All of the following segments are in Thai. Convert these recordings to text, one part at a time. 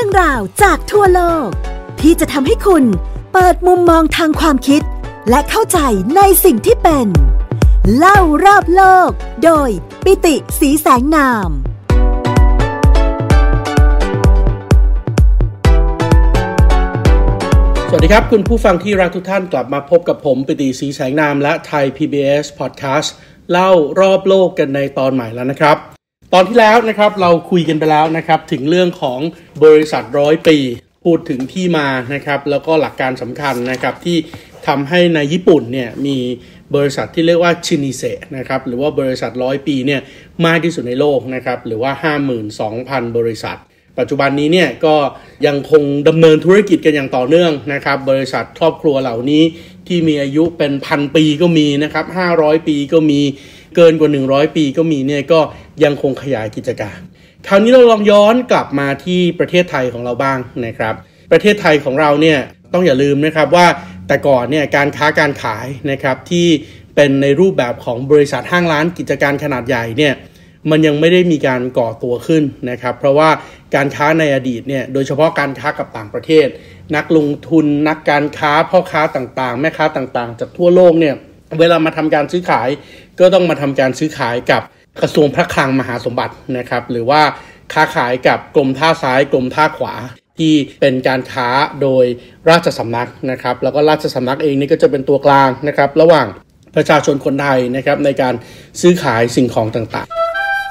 รื่องราวจากทั่วโลกที่จะทำให้คุณเปิดมุมมองทางความคิดและเข้าใจในสิ่งที่เป็นเล่ารอบโลกโดยปิติ ศรีแสงนามสวัสดีครับคุณผู้ฟังที่รักทุกท่านกลับมาพบกับผมปิติ ศรีแสงนามและไทย PBS Podcast เล่ารอบโลกกันในตอนใหม่แล้วนะครับตอนที่แล้วนะครับเราคุยกันไปแล้วนะครับถึงเรื่องของบริษัท100 ปีพูดถึงที่มานะครับแล้วก็หลักการสำคัญนะครับที่ทำให้ในญี่ปุ่นเนี่ยมีบริษัทที่เรียกว่าชินิเซะนะครับหรือว่าบริษัท100 ปีเนี่ยมากที่สุดในโลกนะครับหรือว่า 52,000 บริษัทปัจจุบันนี้เนี่ยก็ยังคงดำเนินธุรกิจกันอย่างต่อเนื่องนะครับบริษัทครอบครัวเหล่านี้ที่มีอายุเป็น1,000 ปีก็มีนะครับ500 ปีก็มีเกินกว่า100 ปีก็มีเนี่ยก็ยังคงขยายกิจการคราวนี้เราลองย้อนกลับมาที่ประเทศไทยของเราบ้างนะครับประเทศไทยของเราเนี่ยต้องอย่าลืมนะครับว่าแต่ก่อนเนี่ยการค้าการขายนะครับที่เป็นในรูปแบบของบริษัทห้างร้านกิจการขนาดใหญ่เนี่ยมันยังไม่ได้มีการก่อตัวขึ้นนะครับเพราะว่าการค้าในอดีตเนี่ยโดยเฉพาะการค้ากับต่างประเทศนักลงทุนนักการค้าพ่อค้าต่างๆแม่ค้าต่างๆจากทั่วโลกเนี่ยเวลามาทำการซื้อขายก็ต้องมาทำการซื้อขายกับกระทรวงพระคลังมหาสมบัตินะครับหรือว่าค้าขายกับกรมท่าซ้ายกรมท่าขวาที่เป็นการค้าโดยราชสำนักนะครับแล้วก็ราชสำนักเองนี่ก็จะเป็นตัวกลางนะครับระหว่างประชาชนคนไทยนะครับในการซื้อขายสิ่งของต่างๆ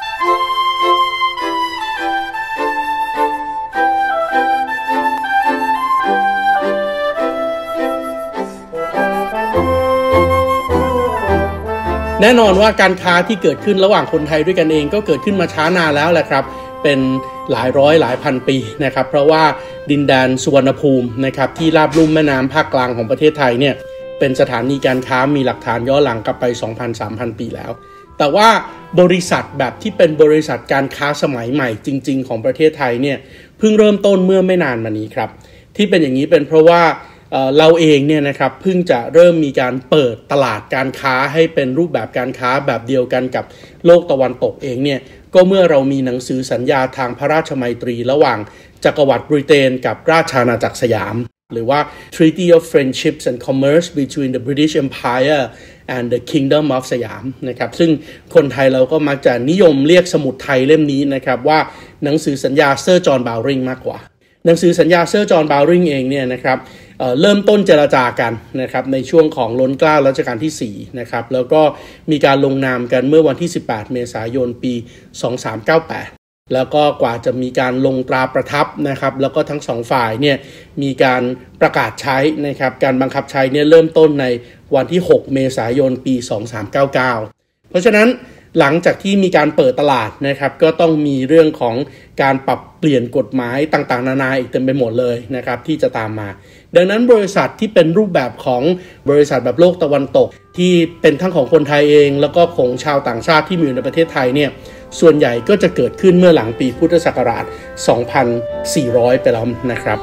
แน่นอนว่าการค้าที่เกิดขึ้นระหว่างคนไทยด้วยกันเองก็เกิดขึ้นมาช้านานแล้วแหละครับเป็นหลายร้อยหลายพันปีนะครับเพราะว่าดินแดนสุวรรณภูมินะครับที่ราบลุ่มแม่น้ำภาคกลางของประเทศไทยเนี่ยเป็นสถานีการค้ามีหลักฐานย้อนหลังกลับไป 2,000-3,000 ปีแล้วแต่ว่าบริษัทแบบที่เป็นบริษัทการค้าสมัยใหม่จริงๆของประเทศไทยเนี่ยเพิ่งเริ่มต้นเมื่อไม่นานมานี้ครับที่เป็นอย่างนี้เป็นเพราะว่าเราเองเนี่ยนะครับเพิ่งจะเริ่มมีการเปิดตลาดการค้าให้เป็นรูปแบบการค้าแบบเดียวกันกับโลกตะวันตกเองเนี่ยก็เมื่อเรามีหนังสือสัญญาทางพระราชมัยตรีระหว่างจักรวรรดิบริเตนกับราชอาณาจักรสยามหรือว่า Treaty of Friendship and Commerce between the British Empire and the Kingdom of สยามนะครับซึ่งคนไทยเราก็มักจะนิยมเรียกสมุดไทยเล่มนี้นะครับว่าหนังสือสัญญาเซอร์จอห์นบาวริงมากกว่าหนังสือสัญญาเซอร์จอห์นบาวริงเองเนี่ยนะครับเริ่มต้นเจรจากันนะครับในช่วงของล้นเกล้ารัชกาลที่4นะครับแล้วก็มีการลงนามกันเมื่อวันที่18 เมษายนปี 2398แล้วก็กว่าจะมีการลงตราประทับนะครับแล้วก็ทั้งสองฝ่ายเนี่ยมีการประกาศใช้นะครับการบังคับใช้เนี่ยเริ่มต้นในวันที่6 เมษายนปี 2399เพราะฉะนั้นหลังจากที่มีการเปิดตลาดนะครับก็ต้องมีเรื่องของการปรับเปลี่ยนกฎหมายต่างๆนานาอีกเต็มไปหมดเลยนะครับที่จะตามมาดังนั้นบริษัทที่เป็นรูปแบบของบริษัทแบบโลกตะวันตกที่เป็นทั้งของคนไทยเองแล้วก็ของชาวต่างชาติที่มีอยู่ในประเทศไทยเนี่ยส่วนใหญ่ก็จะเกิดขึ้นเมื่อหลังปีพุทธศักราช 2400 ไปแล้วนะครับ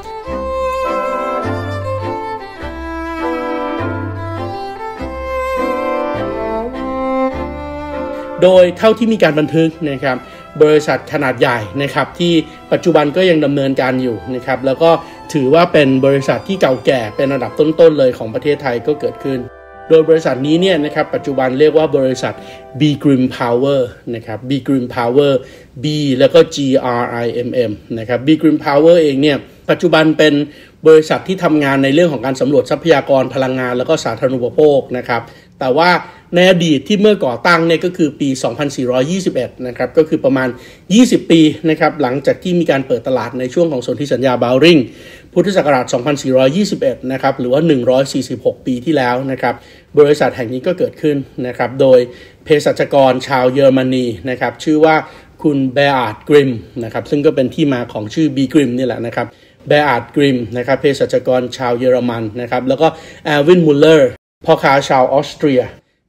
โดยเท่าที่มีการบันทึกนะครับบริษัทขนาดใหญ่นะครับที่ปัจจุบันก็ยังดำเนินการอยู่นะครับแล้วก็ถือว่าเป็นบริษัทที่เก่าแก่เป็นอันดับต้นๆเลยของประเทศไทยก็เกิดขึ้นโดยบริษัทนี้เนี่ยนะครับปัจจุบันเรียกว่าบริษัท B Grim Power นะครับ B Grim Power B แล้วก็ GRIMM นะครับ B Grim Power เองเนี่ยปัจจุบันเป็นบริษัทที่ทำงานในเรื่องของการสำรวจทรัพยากรพลังงานแล้วก็สาธารณูปโภคนะครับแต่ว่าในอดีตที่เมื่อก่อตั้งเนี่ยก็คือปี 2421 นะครับก็คือประมาณ20 ปีนะครับหลังจากที่มีการเปิดตลาดในช่วงของสนธิสัญญาบาวริงพุทธศักราช 2421 นะครับหรือว่า146 ปีที่แล้วนะครับบริษัทแห่งนี้ก็เกิดขึ้นนะครับโดยเภสัชกรชาวเยอรมนีนะครับชื่อว่าคุณเบอาร์ดกริมนะครับซึ่งก็เป็นที่มาของชื่อ B Grim นี่แหละนะครับเบอาร์ดกริมนะครับเภสัชกรชาวเยอรมันนะครับแล้วก็แอลวินมุลเลอร์พ่อค้าชาวออสเตรีย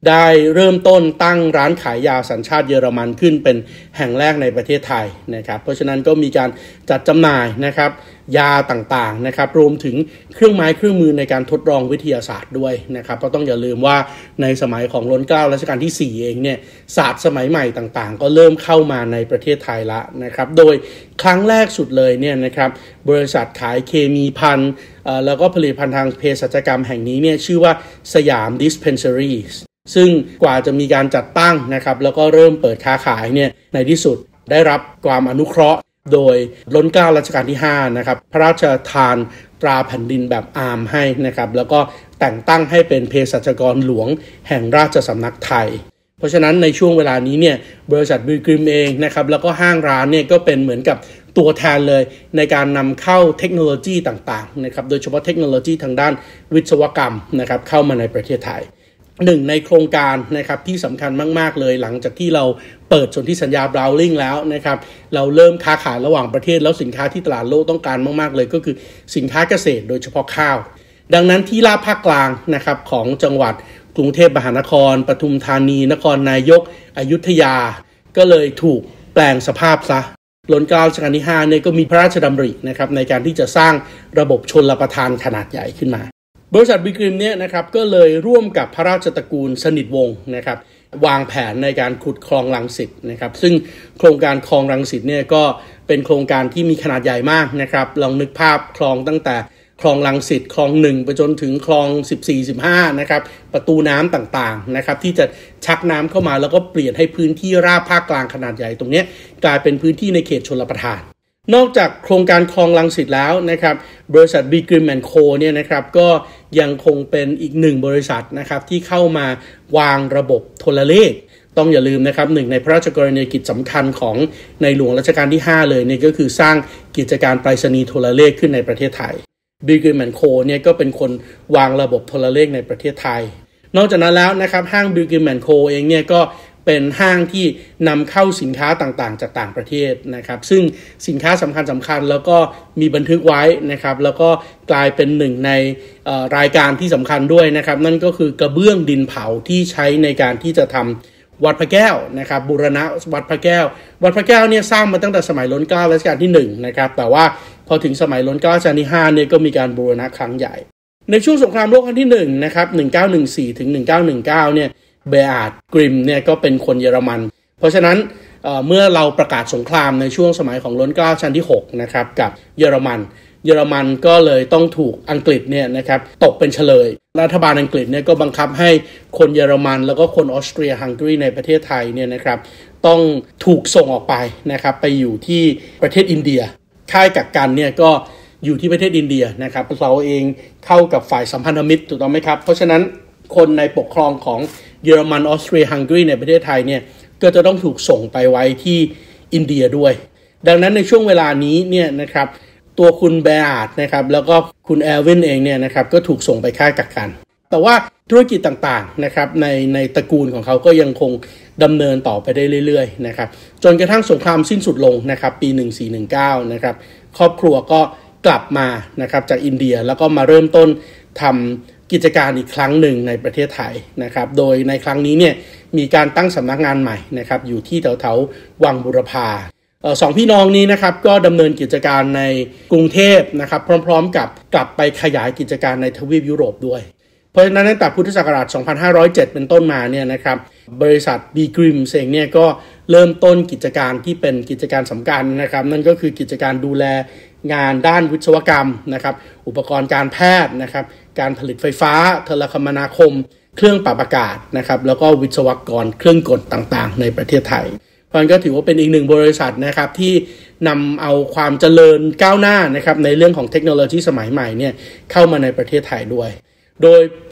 ได้เริ่มต้นตั้งร้านขายยาสัญชาติเยอรมันขึ้นเป็นแห่งแรกในประเทศไทยนะครับเพราะฉะนั้นก็มีการจัดจำหน่ายนะครับยาต่างๆนะครับรวมถึงเครื่องไม้เครื่องมือในการทดลองวิทยาศาสตร์ด้วยนะครับเพราะต้องอย่าลืมว่าในสมัยของรัชกาลรัชกาลที่4เองเนี่ยศาสตร์สมัยใหม่ต่างๆก็เริ่มเข้ามาในประเทศไทยละนะครับโดยครั้งแรกสุดเลยเนี่ยนะครับบริษัทขายเคมีภัณฑ์แล้วก็ผลิตภัณฑ์ทางเภสัชกรรมแห่งนี้เนี่ยชื่อว่าสยาม Dispensaries ซึ่งกว่าจะมีการจัดตั้งนะครับแล้วก็เริ่มเปิดค้าขายเนี่ยในที่สุดได้รับความอนุเคราะห์โดยรัชกาลรัชกาลที่5นะครับพระราชทานตราแผ่นดินแบบอาร์มให้นะครับแล้วก็แต่งตั้งให้เป็นเภสัชกรหลวงแห่งราชสำนักไทยเพราะฉะนั้นในช่วงเวลานี้เนี่ยบริษัทบิลกริมเองนะครับแล้วก็ห้างร้านเนี่ยก็เป็นเหมือนกับตัวแทนเลยในการนำเข้าเทคโนโลยีต่างๆนะครับโดยเฉพาะเทคโนโลยีทางด้านวิศวกรรมนะครับเข้ามาในประเทศไทยหนึ่งในโครงการนะครับที่สำคัญมากๆเลยหลังจากที่เราเปิดสนธิสัญญาบราวลิงแล้วนะครับเราเริ่มค้าขายระหว่างประเทศแล้วสินค้าที่ตลาดโลกต้องการมากๆเลยก็คือสินค้าเกษตรโดยเฉพาะข้าวดังนั้นที่ราบภาคกลางนะครับของจังหวัดกรุงเทพมหานครปทุมธานีนครนายกอยุธยาก็เลยถูกแปลงสภาพซะรัชกาลรัชกาลที่5เนี่ยก็มีพระราชดำรินะครับในการที่จะสร้างระบบชลประทานขนาดใหญ่ขึ้นมาบริษัทบิลกริมเนี่ยนะครับก็เลยร่วมกับพระราชตระกูลสนิทวงศ์นะครับวางแผนในการขุดคลองรังสิตนะครับซึ่งโครงการคลองรังสิตเนี่ยก็เป็นโครงการที่มีขนาดใหญ่มากนะครับลองนึกภาพคลองตั้งแต่คลองรังสิตคลอง1ไปจนถึงคลอง14-15นะครับประตูน้ำต่างๆนะครับที่จะชักน้ำเข้ามาแล้วก็เปลี่ยนให้พื้นที่ราบภาคกลางขนาดใหญ่ตรงนี้กลายเป็นพื้นที่ในเขตชลประทานนอกจากโครงการคลองรังสิตแล้วนะครับบริษัทบิลกริม&โคเนี่ยนะครับก็ยังคงเป็นอีกหนึ่งบริษัทนะครับที่เข้ามาวางระบบโทรเลขต้องอย่าลืมนะครับหนึ่งในพระราชกรณียกิจสำคัญของในหลวงรัชกาลที่5เลยเนี่ยก็คือสร้างกิจการไปรษณีย์โทรเลขขึ้นในประเทศไทยบิลกริม&โคเนี่ยก็เป็นคนวางระบบโทรเลขในประเทศไทยนอกจากนั้นแล้วนะครับห้างบิลกริม&โคเองเนี่ยก็เป็นห้างที่นำเข้าสินค้าต่างๆจากต่างประเทศนะครับซึ่งสินค้าสำคัญแล้วก็มีบันทึกไว้นะครับแล้วก็กลายเป็นหนึ่งในรายการที่สำคัญด้วยนะครับนั่นก็คือกระเบื้องดินเผาที่ใช้ในการที่จะทำวัดพระแก้วนะครับบูรณะวัดพระแก้ววัดพระแก้วเนี่ยสร้างมาตั้งแต่สมัยรัชกาลรัชกาลที่1นะครับแต่ว่าพอถึงสมัยรัชกาลรัชกาลที่5เนี่ยก็มีการบูรณะครั้งใหญ่ในช่วงสงครามโลกครั้งที่1นะครับ1914ถึง1919เนี่ยเบอาร์ดกริมเนี่ยก็เป็นคนเยอรมันเพราะฉะนั้นเมื่อเราประกาศสงครามในช่วงสมัยของรัชกาลรัชกาลที่6นะครับกับเยอรมันก็เลยต้องถูกอังกฤษเนี่ยนะครับตกเป็นเฉลยรัฐบาลอังกฤษเนี่ยก็บังคับให้คนเยอรมันแล้วก็คนออสเตรียฮังการีในประเทศไทยเนี่ยนะครับต้องถูกส่งออกไปนะครับไปอยู่ที่ประเทศอินเดียค่ายกักกันเนี่ยก็อยู่ที่ประเทศอินเดียนะครับเราเองเข้ากับฝ่ายสัมพันธมิตรถูกต้องไหมครับเพราะฉะนั้นคนในปกครองของเยอรมันออสเตรียฮังการีในประเทศไทยเนี่ยก็จะต้องถูกส่งไปไว้ที่อินเดียด้วยดังนั้นในช่วงเวลานี้เนี่ยนะครับตัวคุณเบอาร์ดนะครับแล้วก็คุณแอลวินเองเนี่ยนะครับก็ถูกส่งไปค่ายกักกันแต่ว่าธุรกิจต่างๆนะครับในตระกูลของเขาก็ยังคงดำเนินต่อไปได้เรื่อยๆนะครับจนกระทั่งสงครามสิ้นสุดลงนะครับปี1419นะครับครอบครัวก็กลับมานะครับจากอินเดียแล้วก็มาเริ่มต้นทำกิจการอีกครั้งหนึ่งในประเทศไทยนะครับโดยในครั้งนี้เนี่ยมีการตั้งสำนักงานใหม่นะครับอยู่ที่แถวๆวังบุรพาสองพี่น้องนี้นะครับก็ดำเนินกิจการในกรุงเทพนะครับพร้อมๆกับกลับไปขยายกิจการในทวีปยุโรปด้วยเพราะฉะนั้นตั้งแต่พุทธศักราช 2507 เป็นต้นมาเนี่ยนะครับบริษัทบิลกริมเองเนี่ยก็เริ่มต้นกิจการที่เป็นกิจการสำคัญนะครับนั่นก็คือกิจการดูแลงานด้านวิศวกรรมนะครับอุปกรณ์การแพทย์นะครับการผลิตไฟฟ้าโทรคมนาคมเครื่องปรับอากาศนะครับแล้วก็วิศวกรเครื่องกลต่างๆในประเทศไทยมันก็ถือว่าเป็นอีกหนึ่งบริษัทนะครับที่นำเอาความเจริญก้าวหน้านะครับในเรื่องของเทคโนโลยีสมัยใหม่เนี่ยเข้ามาในประเทศไทยด้วยโดยปี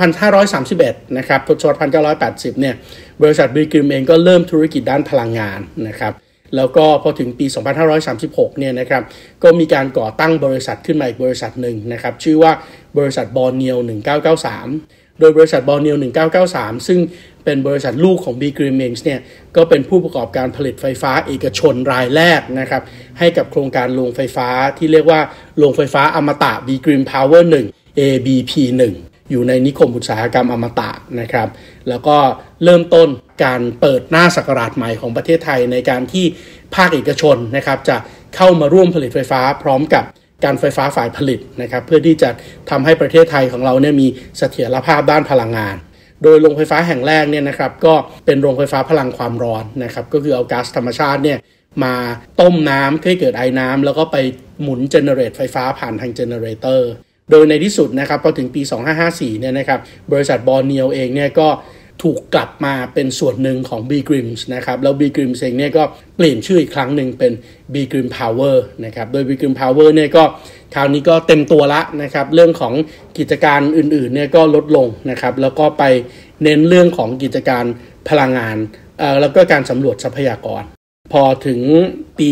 2531 นะครับทศวรรษ 1980 เนี่ยบริษัทบิลกริมเองก็เริ่มธุรกิจด้านพลังงานนะครับแล้วก็พอถึงปี 2536 เนี่ยนะครับก็มีการก่อตั้งบริษัทขึ้นมาอีกบริษัทหนึ่งนะครับชื่อว่าบริษัทบอร์เนียว 1993 โดยบริษัทบอร์เนียว 1993 ซึ่งเป็นบริษัทลูกของบิลกริมเองเนี่ยก็เป็นผู้ประกอบการผลิตไฟฟ้าเอกชนรายแรกนะครับให้กับโครงการโรงไฟฟ้าที่เรียกว่าโรงไฟฟ้าอมตะบิลกริมพาวเวอร์ 1 ABP 1 อยู่ในนิคมอุตสาหกรรมอมตะนะครับแล้วก็เริ่มต้นการเปิดหน้าศักราชใหม่ของประเทศไทยในการที่ภาคเอกชนนะครับจะเข้ามาร่วมผลิตไฟฟ้าพร้อมกับการไฟฟ้าฝ่ายผลิตนะครับเพื่อที่จะทำให้ประเทศไทยของเราเนี่ยมีเสถียรภาพด้านพลังงานโดยโรงไฟฟ้าแห่งแรกเนี่ยนะครับก็เป็นโรงไฟฟ้าพลังความร้อนนะครับก็คือเอาก๊าซธรรมชาติเนี่ยมาต้มน้ำให้เกิดไอน้ำแล้วก็ไปหมุนเจเนเรตไฟฟ้าผ่านทางเจเนเรเตอร์โดยในที่สุดนะครับพอถึงปี2554เนี่ยนะครับบริษัทบอร์เนียวเองเนี่ยก็ถูกกลับมาเป็นส่วนหนึ่งของ B-Grims นะครับแล้ว B-Grims เองเนี่ยก็เปลี่ยนชื่ออีกครั้งหนึ่งเป็น B-Grim Power นะครับโดย B-Grim Power เนี่ยก็คราวนี้ก็เต็มตัวละนะครับเรื่องของกิจการอื่นๆเนี่ยก็ลดลงนะครับแล้วก็ไปเน้นเรื่องของกิจการพลังงานแล้วก็การสำรวจทรัพยากรพอถึงปี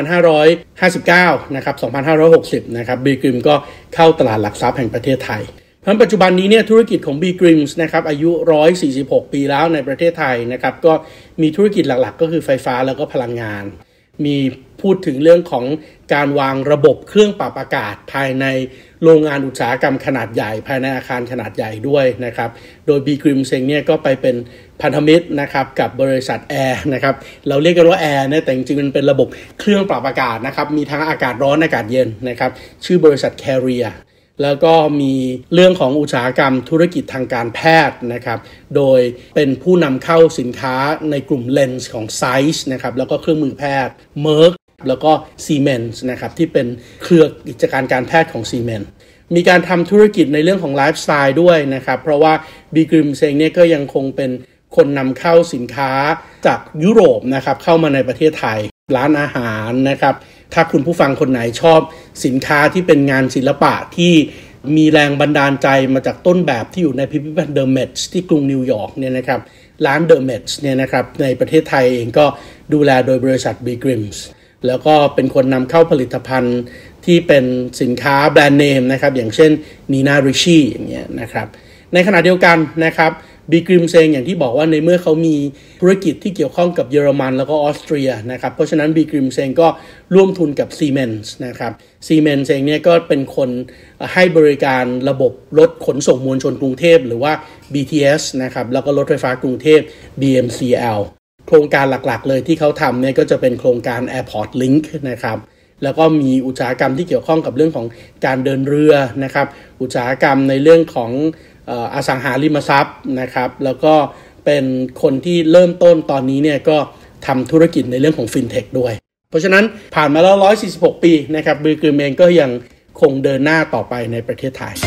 2559 นะครับ 2560 นะครับ B-Grim ก็เข้าตลาดหลักทรัพย์แห่งประเทศไทยเพราะปัจจุบันนี้เนี่ยธุรกิจของ B-Grims นะครับอายุ146ปีแล้วในประเทศไทยนะครับก็มีธุรกิจหลักๆก็คือไฟฟ้าแล้วก็พลังงานมีพูดถึงเรื่องของการวางระบบเครื่องปรับอากาศภายในโรงงานอุตสาหกรรมขนาดใหญ่ภายในอาคารขนาดใหญ่ด้วยนะครับโดย B-Grims เองเนี่ยก็ไปเป็นพันธมิตรนะครับกับบริษัทแอร์นะครับเราเรียกกันว่าแอร์นะแต่จริงๆมันเป็นระบบเครื่องปรับอากาศนะครับมีทั้งอากาศร้อนอากาศเย็นนะครับชื่อบริษัท Carrierแล้วก็มีเรื่องของอุตสาหกรรมธุรกิจทางการแพทย์นะครับโดยเป็นผู้นำเข้าสินค้าในกลุ่มเลนส์ของ Zeiss นะครับแล้วก็เครื่องมือแพทย์ Merck แล้วก็ Siemens นะครับที่เป็นเครือกิจการแพทย์ของ Siemens มีการทำธุรกิจในเรื่องของไลฟ์สไตล์ด้วยนะครับเพราะว่า B-Grims เองเนี่ยก็ยังคงเป็นคนนำเข้าสินค้าจากยุโรปนะครับเข้ามาในประเทศไทยร้านอาหารนะครับถ้าคุณผู้ฟังคนไหนชอบสินค้าที่เป็นงานศิลปะที่มีแรงบันดาลใจมาจากต้นแบบที่อยู่ในพิพิธภัณฑ์เดอะเมทส์ที่กรุงนิวยอร์กเนี่ยนะครับร้านเดอะเมทส์เนี่ยนะครับในประเทศไทยเองก็ดูแลโดยบริษัท B-Grims แล้วก็เป็นคนนำเข้าผลิตภัณฑ์ที่เป็นสินค้าแบรนด์เนมนะครับอย่างเช่น Nina Ricci อย่างเงี้ยนะครับในขณะเดียวกันนะครับB-Grims เองอย่างที่บอกว่าในเมื่อเขามีธุรกิจที่เกี่ยวข้องกับเยอรมันแล้วก็ออสเตรียนะครับเพราะฉะนั้น B-Grims เองก็ร่วมทุนกับ Siemens นะครับ Siemens เองเนี่ยก็เป็นคนให้บริการระบบรถขนส่งมวลชนกรุงเทพหรือว่า BTS นะครับแล้วก็รถไฟฟ้ากรุงเทพ BMCL โครงการหลักๆเลยที่เขาทำเนี่ยก็จะเป็นโครงการ Airport Link นะครับแล้วก็มีอุตสาหกรรมที่เกี่ยวข้องกับเรื่องของการเดินเรือนะครับอุตสาหกรรมในเรื่องของอสังหาริมทรัพย์นะครับแล้วก็เป็นคนที่เริ่มต้นตอนนี้เนี่ยก็ทำธุรกิจในเรื่องของฟินเทคด้วยเพราะฉะนั้นผ่านมาแล้ว146ปีนะครับ B-Grims เองก็ยังคงเดินหน้าต่อไปในประเทศไทย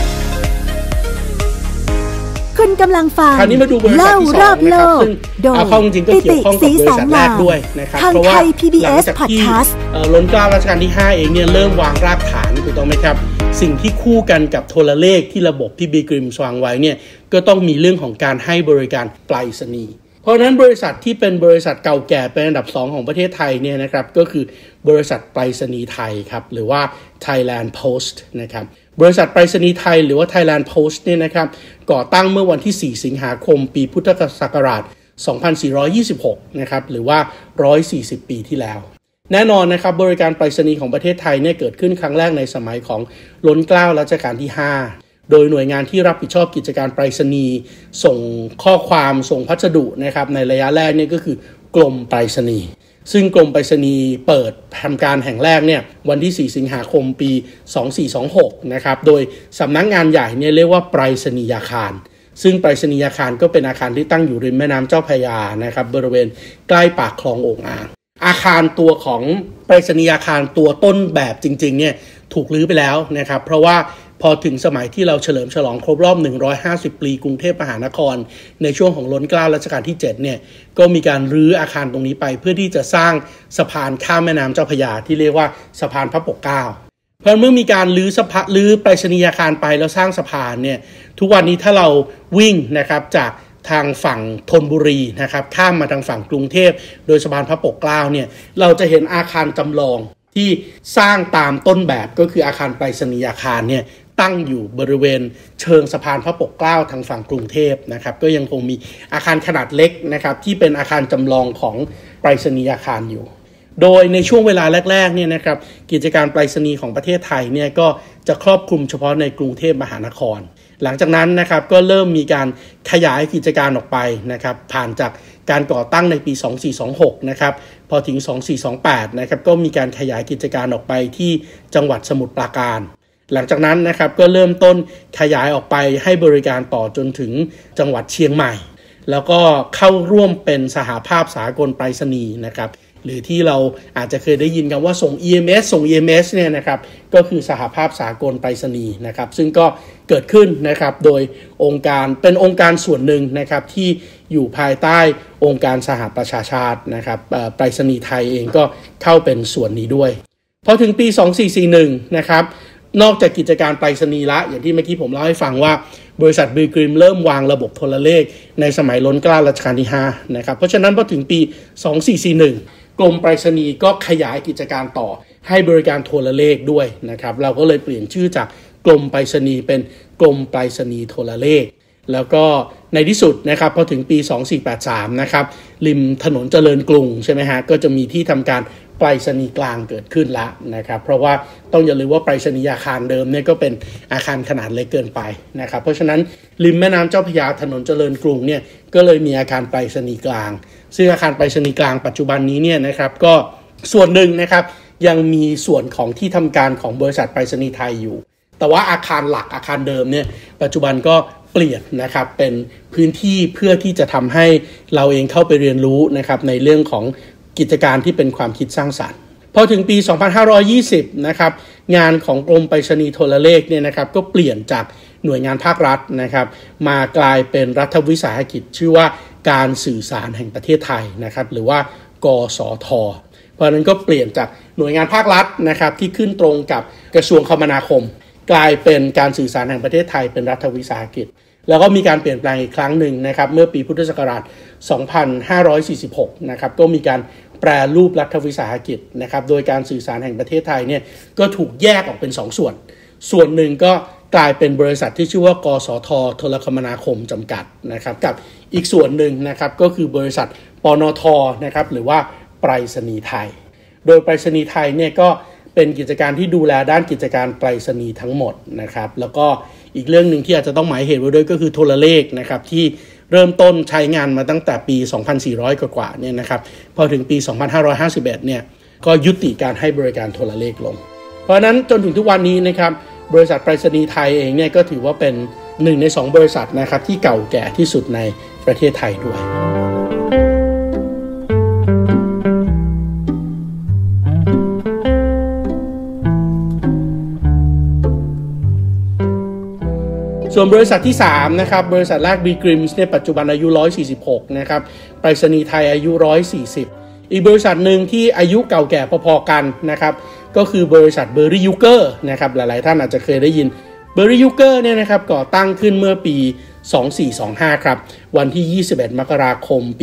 คุณกำลังฟังคราวนี้มาดูบริษัทที่2นะครับซึ่งเอาเข้าจริงๆก็เกี่ยวข้องกับบริษัทแรกด้วยนะครับเพราะว่าหลังจากที่ล้นเกล้ารัชกาลที่5เองเนี่ยเริ่มวางรากฐานถูกต้องไหมครับสิ่งที่คู่กันกับโทรเลขที่ระบบที่ B-Grims วางไว้เนี่ยก็ต้องมีเรื่องของการให้บริการไปรษณีย์เพราะฉะนั้นบริษัทที่เป็นบริษัทเก่าแก่เป็นอันดับ2ของประเทศไทยเนี่ยนะครับก็คือบริษัทไปรษณีย์ไทยครับหรือว่า Thailand Post นะครับบริษัทไปรษณีย์ไทยหรือว่า Thailand Post เนี่ยนะครับก่อตั้งเมื่อวันที่4สิงหาคมปีพุทธศักราช2426นะครับหรือว่า140ปีที่แล้วแน่นอนนะครับบริการไปรษณีย์ของประเทศไทยเนี่ยเกิดขึ้นครั้งแรกในสมัยของล้นเกล้ารัชกาลที่5โดยหน่วยงานที่รับผิดชอบกิจการไปรษณีย์ส่งข้อความส่งพัสดุนะครับในระยะแรกเนี่ยก็คือกรมไปรษณีย์ซึ่งกรมไปรษณีย์เปิดทำการแห่งแรกเนี่ยวันที่4สิงหาคมปี2426นะครับโดยสำนักงานใหญ่เนี่ยเรียกว่าไปรษณียาคารซึ่งไปรษณียาคารก็เป็นอาคารที่ตั้งอยู่ริมแม่น้ำเจ้าพระยานะครับบริเวณใกล้ปากคลองโอ่งอ่างอาคารตัวของไปรษณียาคารตัวต้นแบบจริงๆเนี่ยถูกรื้อไปแล้วนะครับเพราะว่าพอถึงสมัยที่เราเฉลิมฉลองครบรอบ150ปีกรุงเทพมหานครในช่วงของล้นเกล้ารัชกาลที่7เนี่ยก็มีการรื้ออาคารตรงนี้ไปเพื่อที่จะสร้างสะพานข้ามแม่น้ำเจ้าพระยาที่เรียกว่าสะพานพระปกเกล้าเพราะเมื่อมีการรื้อไปรษณียาคารไปแล้วสร้างสะพานเนี่ยทุกวันนี้ถ้าเราวิ่งนะครับจากทางฝั่งธนบุรีนะครับข้ามมาทางฝั่งกรุงเทพโดยสะพานพระปกเกล้าเนี่ยเราจะเห็นอาคารจำลองที่สร้างตามต้นแบบก็คืออาคารไปรษณียาคารเนี่ยตั้งอยู่บริเวณเชิงสะพานพระปกเกล้าทางฝั่งกรุงเทพนะครับก็ยังคงมีอาคารขนาดเล็กนะครับที่เป็นอาคารจำลองของไปรษณียาคารอยู่โดยในช่วงเวลาแรกๆเนี่ยนะครับกิจการไปรษณีย์ของประเทศไทยเนี่ยก็จะครอบคลุมเฉพาะในกรุงเทพมหานครหลังจากนั้นนะครับก็เริ่มมีการขยายกิจการออกไปนะครับผ่านจากการก่อตั้งในปี 2426 นะครับพอถึง 2428 นะครับก็มีการขยายกิจการออกไปที่จังหวัดสมุทรปราการหลังจากนั้นนะครับก็เริ่มต้นขยายออกไปให้บริการต่อจนถึงจังหวัดเชียงใหม่แล้วก็เข้าร่วมเป็นสหภาพสากลไปรษณีย์นะครับหรือที่เราอาจจะเคยได้ยินกันว่าส่ง EMS เนี่ยนะครับก็คือสหภาพสากลไปรษณีย์นะครับซึ่งก็เกิดขึ้นนะครับโดยองค์การเป็นองค์การส่วนหนึ่งนะครับที่อยู่ภายใต้องค์การสหประชาชาตินะครับไปรษณีย์ไทยเองก็เข้าเป็นส่วนนี้ด้วยพอถึงปี 2441 นะครับนอกจากกิจการไปรษณีย์ละอย่างที่เมื่อกี้ผมเล่าให้ฟังว่าบริษัทบิลกริมเริ่มวางระบบโทรเลขในสมัยล้นเกล้ารัชกาลที่5นะครับเพราะฉะนั้นพอถึงปี 2441 กรมไปรษณีย์ก็ขยายกิจการต่อให้บริการโทรเลขด้วยนะครับเราก็เลยเปลี่ยนชื่อจากกรมไปรษณีย์เป็นกรมไปรษณีย์โทรเลขแล้วก็ในที่สุดนะครับพอถึงปี 2483 นะครับริมถนนเจริญกรุงใช่ไหมฮะก็จะมีที่ทำการไปรษณีย์กลางเกิดขึ้นละนะครับเพราะว่าต้องอย่าลืมว่าไปรษณียอาคารเดิมเนี่ยก็เป็นอาคารขนาดเล็กเกินไปนะครับเพราะฉะนั้นริมแม่น้ำเจ้าพระยาถนนเจริญกรุงเนี่ยก็เลยมีอาคารไปรษณีย์กลางซึ่งอาคารไปรษณีย์กลางปัจจุบันนี้เนี่ยนะครับก็ส่วนหนึ่งนะครับยังมีส่วนของที่ทำการของบริษัทไปรษณีย์ไทยอยู่แต่ว่าอาคารหลักอาคารเดิมเนี่ยปัจจุบันก็เปลี่ยนนะครับเป็นพื้นที่เพื่อที่จะทำให้เราเองเข้าไปเรียนรู้นะครับในเรื่องของกิจการที่เป็นความคิดสร้างสรรค์พอถึงปี 2520 นะครับงานของกรมไปรษณีย์โทรเลขเนี่ยนะครับก็เปลี่ยนจากหน่วยงานภาครัฐนะครับมากลายเป็นรัฐวิสาหกิจชื่อว่าการสื่อสารแห่งประเทศไทยนะครับหรือว่ากสท.เพราะฉะนั้นก็เปลี่ยนจากหน่วยงานภาครัฐนะครับที่ขึ้นตรงกับกระทรวงคมนาคมกลายเป็นการสื่อสารแห่งประเทศไทยเป็นรัฐวิสาหกิจแล้วก็มีการเปลี่ยนแปลงอีกครั้งหนึ่งนะครับเมื่อปีพุทธศักราช 2546 นะครับก็มีการแปรรูปรัฐวิสาหกิจนะครับโดยการสื่อสารแห่งประเทศไทยเนี่ยก็ถูกแยกออกเป็น2 ส่วนหนึ่งก็กลายเป็นบริษัทที่ชื่อว่ากสท.โทรคมนาคมจำกัดนะครับกับอีกส่วนหนึ่งนะครับก็คือบริษัทปนท.นะครับหรือว่าไปรษณีย์ไทยโดยไปรษณีย์ไทยเนี่ยก็เป็นกิจการที่ดูแลด้านกิจการไปรษณีย์ทั้งหมดนะครับแล้วก็อีกเรื่องหนึ่งที่อาจจะต้องหมายเหตุไว้ด้วยก็คือโทรเลขนะครับที่เริ่มต้นใช้งานมาตั้งแต่ปี 2400 กว่าเนี่ยนะครับพอถึงปี 2551 เนี่ยก็ยุติการให้บริการโทรเลขลงเพราะฉะนั้นจนถึงทุกวันนี้นะครับบริษัทไปรษณีย์ไทยเองเนี่ยก็ถือว่าเป็น1 ใน 2 บริษัทนะครับที่เก่าแก่ที่สุดในประเทศไทยด้วยส่วนบริษัทที่3นะครับบริษัทแรก Pilgrims ในปัจจุบันอายุ146นะครับไปรษณีย์ไทยอายุ140อีกบริษัทหนึ่งที่อายุเก่าแก่พอๆกันนะครับก็คือบริษัท Berry Yuker นะครับหลายๆท่านอาจจะเคยได้ยิน Berry Yuker เนี่ยนะครับก่อตั้งขึ้นเมื่อปี 2425 ครับวันที่ 21 มกราคมปี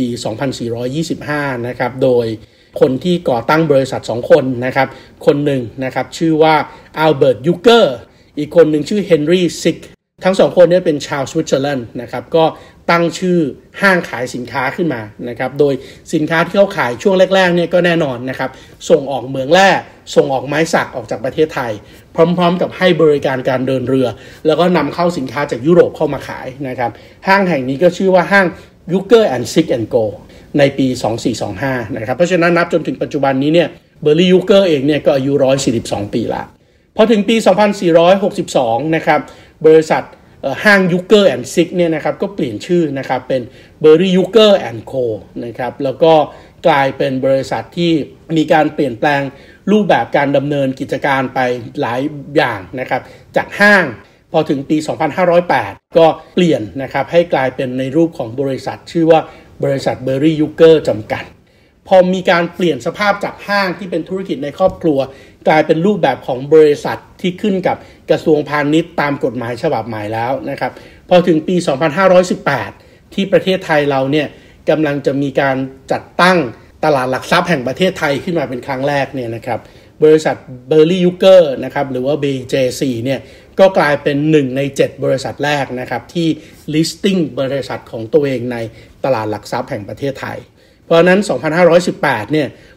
2425 นะครับโดยคนที่ก่อตั้งบริษัท2 คนนะครับคนหนึ่งนะครับชื่อว่า Albert Yuker อีกคนหนึ่งชื่อ Henry Sickทั้ง2 คนนี้เป็นชาวสวิตเซอร์แลนด์นะครับก็ตั้งชื่อห้างขายสินค้าขึ้นมานะครับโดยสินค้าที่เขาขายช่วงแรกๆเนี่ยก็แน่นอนนะครับส่งออกเหมืองแร่ส่งออกไม้สักออกจากประเทศไทยพร้อมๆกับให้บริการการเดินเรือแล้วก็นำเข้าสินค้าจากยุโรปเข้ามาขายนะครับห้างแห่งนี้ก็ชื่อว่าห้าง Yuker and Sick & Co ในปี 2425 นะครับเพราะฉะนั้นนับจนถึงปัจจุบันนี้เนี่ย Berry Yuker เองเนี่ยก็อายุ142 ปีละพอถึงปี 2462 นะครับบริษัทห้าง Yuker and Sick เนี่ยนะครับก็เปลี่ยนชื่อนะครับเป็น Berry Yuker and Co นะครับแล้วก็กลายเป็นบริษัทที่มีการเปลี่ยนแปลงรูปแบบการดำเนินกิจการไปหลายอย่างนะครับจากห้างพอถึงปี 2508 ก็เปลี่ยนนะครับให้กลายเป็นในรูปของบริษัทชื่อว่าบริษัท Berry Yuker จำกัดพอมีการเปลี่ยนสภาพจากห้างที่เป็นธุรกิจในครอบครัวกลายเป็นรูปแบบของบริษัทที่ขึ้นกับกระทรวงพาณิชย์ตามกฎหมายฉบับใหม่แล้วนะครับพอถึงปี 2518 ที่ประเทศไทยเราเนี่ยกำลังจะมีการจัดตั้งตลาดหลักทรัพย์แห่งประเทศไทยขึ้นมาเป็นครั้งแรกเนี่ยนะครับบริษัท Berry Yuker นะครับหรือว่า BJC เนี่ยก็กลายเป็น1 ใน 7 บริษัทแรกนะครับที่ listing บริษัทของตัวเองในตลาดหลักทรัพย์แห่งประเทศไทยเพราะนั้น 2518 เนี่ย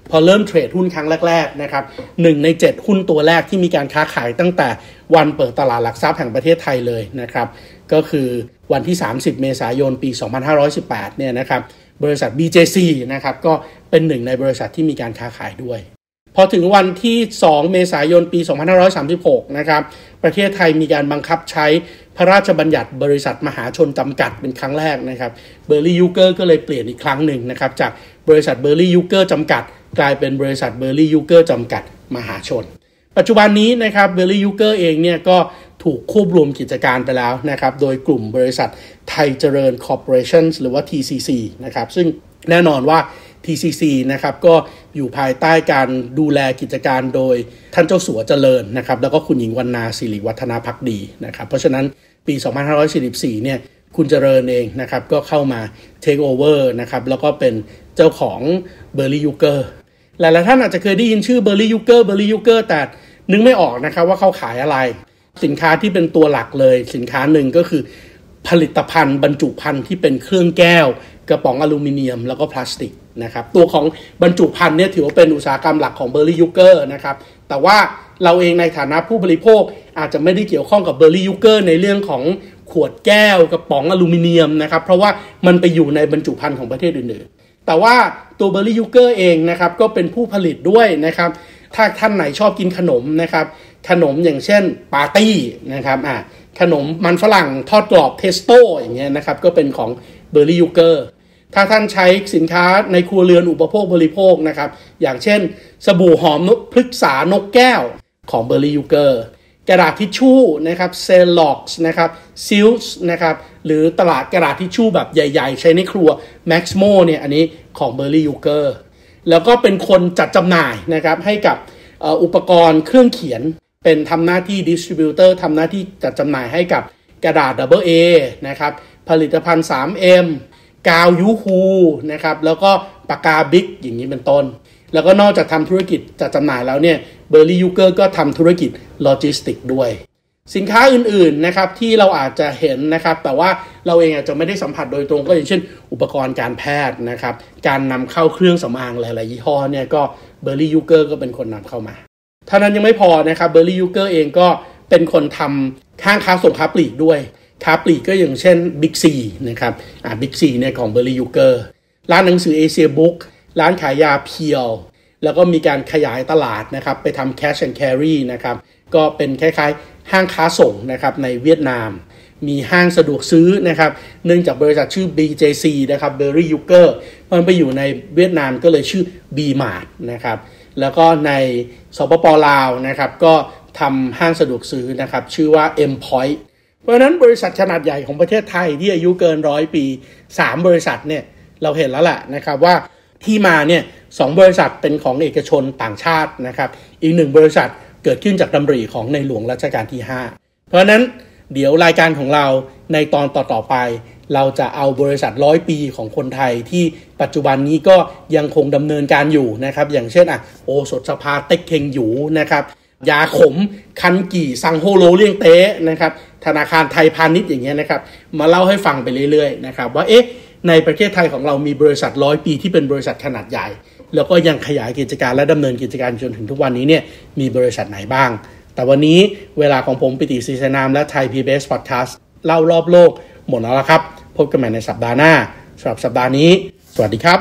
พอเริ่มเทรดหุ้นครั้งแรกๆนะครับ1ใน7หุ้นตัวแรกที่มีการค้าขายตั้งแต่วันเปิดตลาดหลักทรัพย์แห่งประเทศไทยเลยนะครับก็คือวันที่30เมษายนปี2518เนี่ยนะครับบริษัท BJC นะครับก็เป็นหนึ่งในบริษัทที่มีการค้าขายด้วยพอถึงวันที่2เมษายนปี2536นะครับประเทศไทยมีการบังคับใช้พระราชบัญญัติบริษัทมหาชนจำกัดเป็นครั้งแรกนะครับเบอร์รี่ยูเกอร์ก็เลยเปลี่ยนอีกครั้งหนึ่งนะครับจากบริษัทเบอร์รี่ยูเกอร์จำกัดกลายเป็นบริษัทเบอร์รี่ยูเกอร์จำกัดมหาชนปัจจุบันนี้นะครับเบอร์รี่ยูเกอร์เองเนี่ยก็ถูกควบรวมกิจการไปแล้วนะครับโดยกลุ่มบริษัทไทยเจริญคอร์ปอเรชั่นหรือว่า TCC นะครับซึ่งแน่นอนว่า TCC นะครับก็อยู่ภายใต้การดูแลกิจการโดยท่านเจ้าสัวเจริญนะครับแล้วก็คุณหญิงวรรณาศิริวัฒนาภักดีนะครับเพราะฉะนั้นปี2544เนี่ยคุณเจริญเองนะครับก็เข้ามา take over นะครับแล้วก็เป็นเจ้าของเบอร์รี่ยูเกอร์หลายๆท่านอาจจะเคยได้ยินชื่อเบอร์รี่ยูเกอร์แต่นึกไม่ออกนะครับว่าเขาขายอะไรสินค้าที่เป็นตัวหลักเลยสินค้าหนึ่งก็คือผลิตภัณฑ์บรรจุภัณฑ์ที่เป็นเครื่องแก้วกระป๋องอลูมิเนียมแล้วก็พลาสติกนะครับตัวของบรรจุภัณฑ์เนี่ยถือว่าเป็นอุตสาหกรรมหลักของเบอร์รี่ยูเกอร์นะครับแต่ว่าเราเองในฐานะผู้บริโภคอาจจะไม่ได้เกี่ยวข้องกับเบอร์รี่ยูเกอร์ในเรื่องของขวดแก้วกระป๋องอลูมิเนียมนะครับเพราะว่ามันไปอยู่ในบรรจุภัณฑ์ของประเทศอื่นๆแต่ว่าตัวเบอร์รี่ยูเกอร์เองนะครับก็เป็นผู้ผลิตด้วยนะครับถ้าท่านไหนชอบกินขนมนะครับขนมอย่างเช่นปาร์ตี้นะครับขนมมันฝรั่งทอดกรอบเทสโต้อย่างเงี้ยนะครับก็เป็นของเบอร์รี่ยูเกอร์ถ้าท่านใช้สินค้าในครัวเรือนอุปโภคบริโภคนะครับอย่างเช่นสบู่หอมพฤกษานกแก้วของเบอร์รี่ยูเกอร์กระดาษทิชชู่นะครับเซลล็อกส์นะครับซิลส์นะครับหรือตลาดกระดาษทิชชู่แบบใหญ่ๆใช้ในครัวแม็กซ์โมเนี่ยอันนี้ของเบอร์รี่ยูเกอร์แล้วก็เป็นคนจัดจำหน่ายนะครับให้กับอุปกรณ์เครื่องเขียนเป็นทำหน้าที่ดิสทริบิวเตอร์ทำหน้าที่จัดจำหน่ายให้กับกระดาษ AA นะครับผลิตภัณฑ์ 3M กาวยูฮูนะครับแล้วก็ปากกาบิ๊กอย่างนี้เป็นต้นแล้วก็นอกจากทำธุรกิจจัดจำหน่ายแล้วเนี่ยเบอร์รี่ยูเกอร์ก็ทำธุรกิจโลจิสติกด้วยสินค้าอื่นๆนะครับที่เราอาจจะเห็นนะครับแต่ว่าเราเองอาจจะไม่ได้สัมผัสโดยตรงก็อย่างเช่นอุปกรณ์การแพทย์นะครับการนำเข้าเครื่องสำอางหลายๆยี่ห้อเนี่ยก็เบอร์รี่ยูเกอร์ก็เป็นคนนำเข้ามาเท่านั้นยังไม่พอนะครับเบอร์รี่ยูเกอร์เองก็เป็นคนทำห้างค้าส่งค้าปลีกด้วยค้าปลีกก็อย่างเช่น Big C นะครับBig C เนี่ยของเบอร์รี่ยูเกอร์ร้านหนังสือเอเชียบุ๊กร้านขายยาเพียวแล้วก็มีการขยายตลาดนะครับไปทำ cash and carry นะครับก็เป็นคล้ายๆห้างค้าส่งนะครับในเวียดนามมีห้างสะดวกซื้อนะครับเนื่องจากบริษัทชื่อ BJC นะครับเบอร์รี่ยูเกอร์มันไปอยู่ในเวียดนามก็เลยชื่อ B-Mart นะครับแล้วก็ในสปป.ลาวนะครับก็ทำห้างสะดวกซื้อนะครับชื่อว่า M-Point เพราะฉะนั้นบริษัทขนาดใหญ่ของประเทศไทยที่อายุเกิน100 ปี3บริษัทเนี่ยเราเห็นแล้วแหละนะครับว่าที่มาเนี่ย2บริษัทเป็นของเอกชนต่างชาตินะครับอีก1บริษัทเกิดขึ้นจากดำริของในหลวงรัชกาลที่5เพราะฉะนั้นเดี๋ยวรายการของเราในตอนต่อๆไปเราจะเอาบริษัท100 ปีของคนไทยที่ปัจจุบันนี้ก็ยังคงดำเนินการอยู่นะครับอย่างเช่นโอสถสภาเต็กเค็งหยูนะครับยาขมคันกี่ซังโฮโลเลี่ยงเต้นะครับธนาคารไทยพาณิชย์อย่างเงี้ยนะครับมาเล่าให้ฟังไปเรื่อยๆนะครับว่าในประเทศไทยของเรามีบริษัท100 ปีที่เป็นบริษัทขนาดใหญ่แล้วก็ยังขยายกิจการและดำเนินกิจการจนถึงทุกวันนี้เนี่ยมีบริษัทไหนบ้างแต่วันนี้เวลาของผมปิติ ศรีสนามและไทย PBS Podcast เล่ารอบโลกหมดแล้วละครับพบกันใหม่ในสัปดาห์หน้าสำหรับสัปดาห์นี้สวัสดีครับ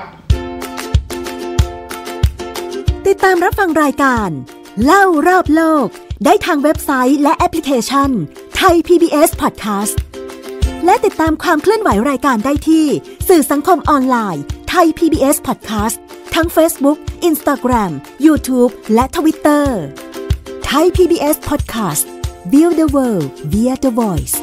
ติดตามรับฟังรายการเล่ารอบโลกได้ทางเว็บไซต์และแอปพลิเคชันไทย PBS Podcast และติดตามความเคลื่อนไหวรายการได้ที่สื่อสังคมออนไลน์ไทย PBS Podcast ทั้ง Facebook, Instagram, YouTube และ Twitter ไทย PBS Podcast Build the World via the Voice